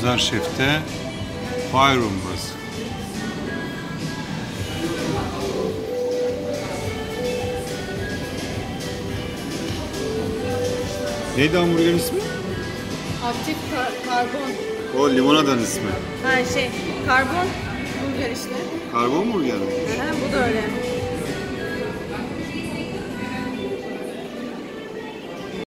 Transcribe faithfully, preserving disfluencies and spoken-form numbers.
Hazar Şef'te Fire Room burası. Neydi hamburgerin ismi? Aktif kar karbon. O limonadanın ismi. Ha şey, karbon burger işte. Karbon burger mi? Aha, bu da öyle.